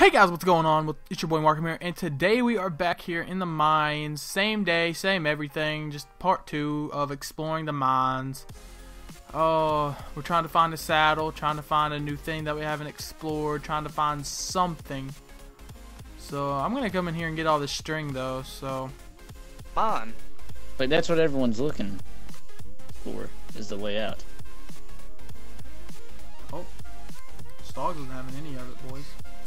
Hey guys, what's going on? It's your boy Marcum here, and today we are back here in the mines. Same day, same everything, just part 2 of exploring the mines. Oh, we're trying to find a saddle, trying to find a new thing that we haven't explored, trying to find something. So I'm gonna come in here and get all this string though, so... On. But that's what everyone's looking for, is the way out. Oh, Stogs isn't having any of it, boys.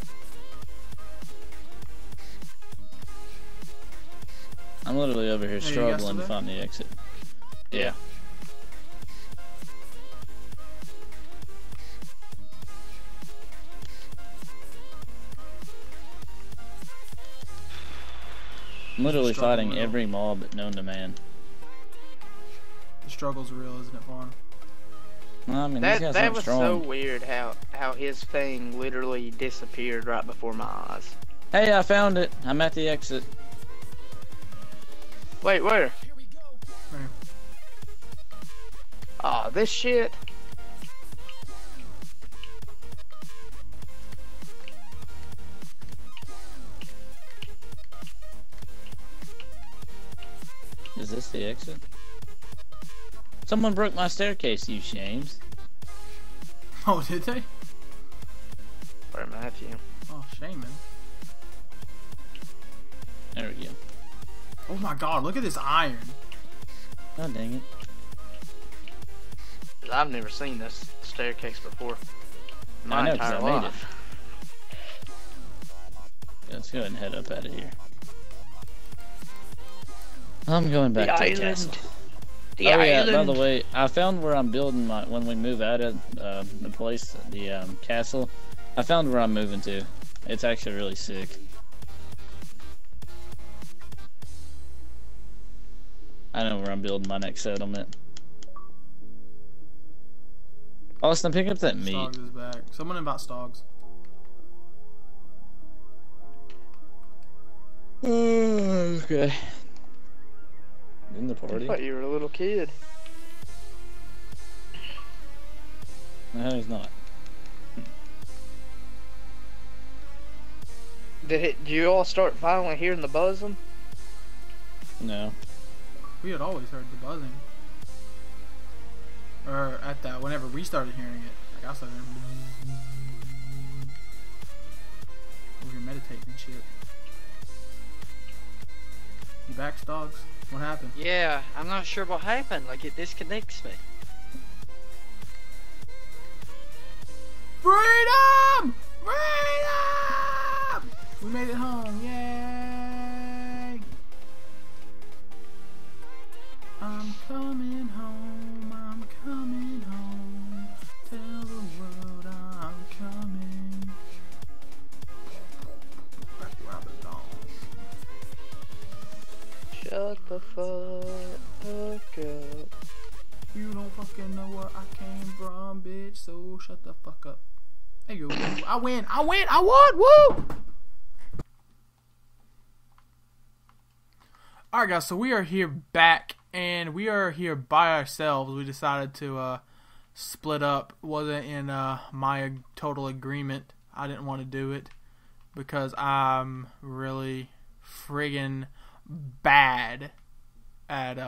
I'm literally over here struggling to find the exit. Yeah. I'm literally fighting every mob known to man. The struggle's real, isn't it, Vaughn? Well, I mean, these guys that aren't was strong. so weird how his thing literally disappeared right before my eyes. Hey, I found it. I'm at the exit. Wait, where? There. Oh, this shit. Is this the exit? Someone broke my staircase, you shames. Oh, did they? Where Matthew? Oh, shame, man. There we go. Oh my god, look at this iron. Oh, dang it. I've never seen this staircase before. I know, 'cause entire I made it. life. Yeah, let's go ahead and head up out of here. I'm going back to the castle. The oh yeah, island. by the way, I found where I'm building my, when we move out of the place, the castle, I found where I'm moving to. It's actually really sick. I know where I'm building my next settlement. Austin, pick up that meat. Stogs is back. Someone invite Stogs. Okay. In the I party? thought you were a little kid. No, he's not. Did you all start finally hearing the buzzing? No. We had always heard the buzzing. Or at that, whenever we started hearing it. Like I started hearing over here meditating and shit. You back, Stogs? What happened? Yeah, I'm not sure what happened. Like, it disconnects me. Freedom! Freedom! We made it home. Yay! I'm coming home. I'm coming home. Tell the world I'm coming. Back where I belong. Shut the fuck up. You don't fucking know where I came from, bitch, so shut the fuck up. Hey, yo, I win, I win, I won, woo! Alright guys, so we are here back, and we are here by ourselves. We decided to split up. It wasn't in my total agreement. I didn't want to do it because I'm really friggin' bad at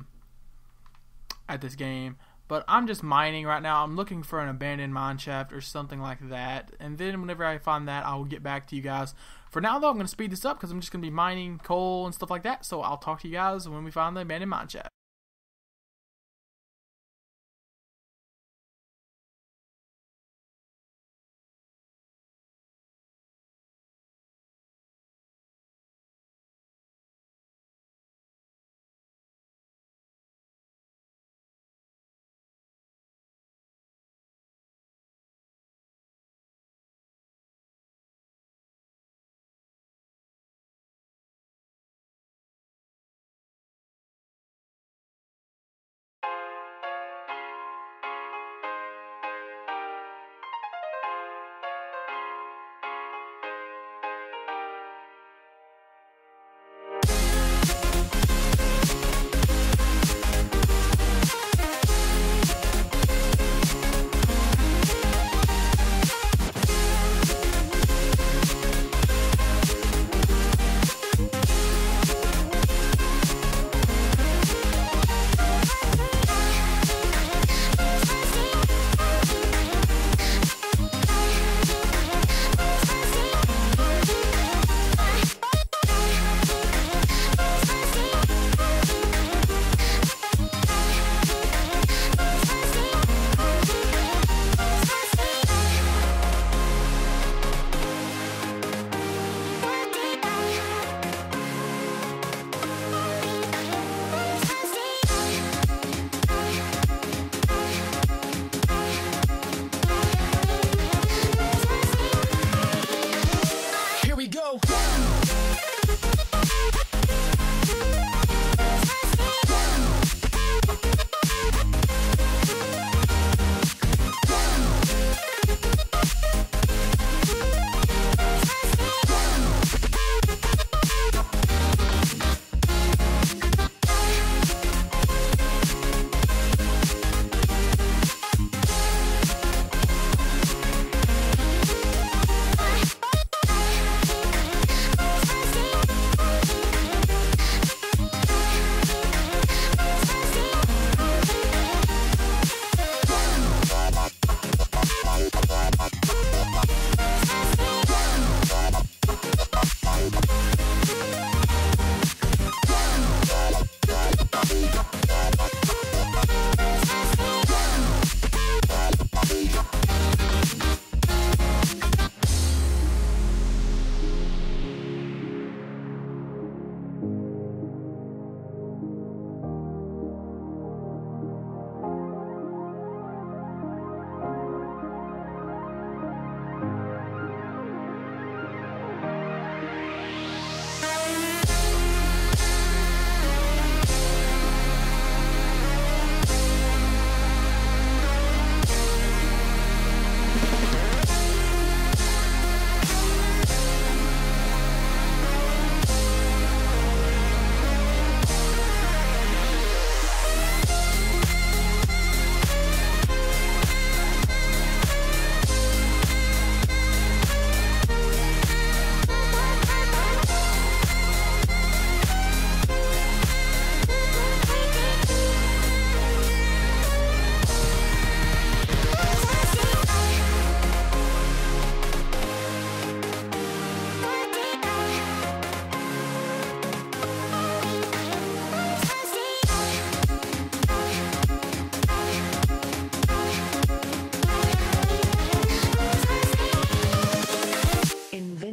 this game. But I'm just mining right now. I'm looking for an abandoned mine shaft or something like that, and then whenever I find that, I will get back to you guys. For now though, I'm going to speed this up because I'm just going to be mining coal and stuff like that, so I'll talk to you guys when we find the abandoned mine shaft.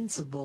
invincible.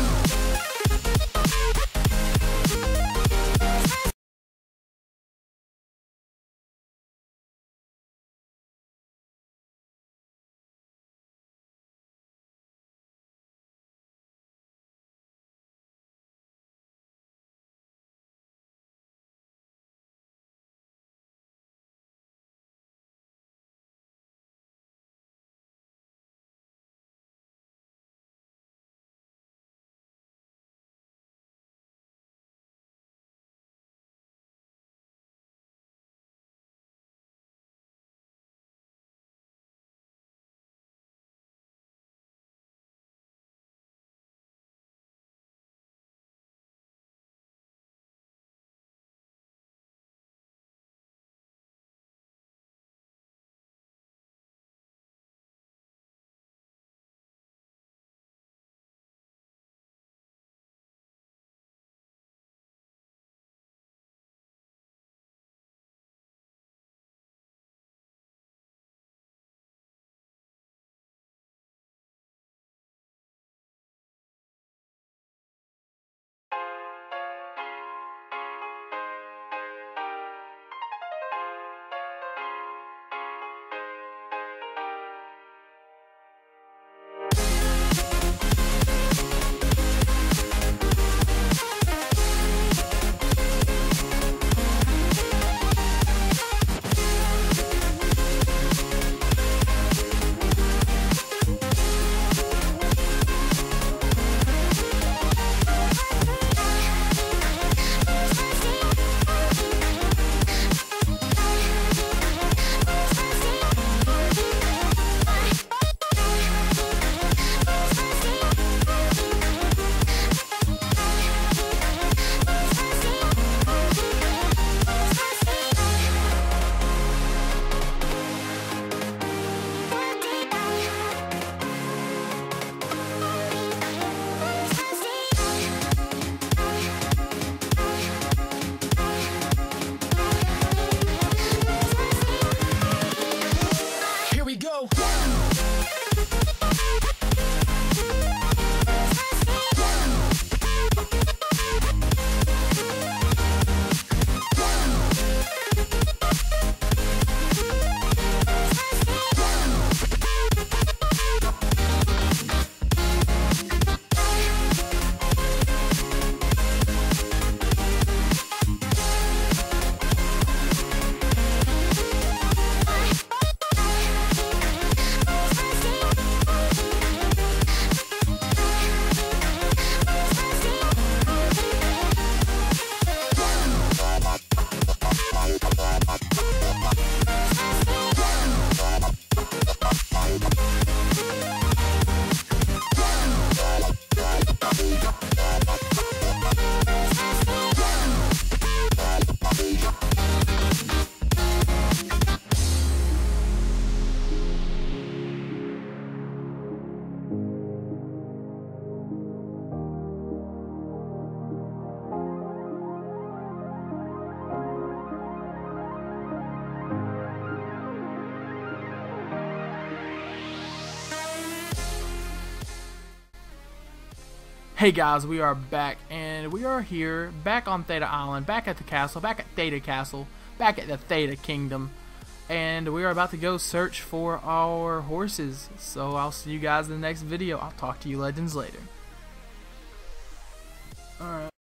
Hey guys, we are back, and we are here, back on Theda Island, back at the castle, back at Theda Castle, back at the Theda Kingdom, and we are about to go search for our horses. So I'll see you guys in the next video. I'll talk to you legends later. Alright.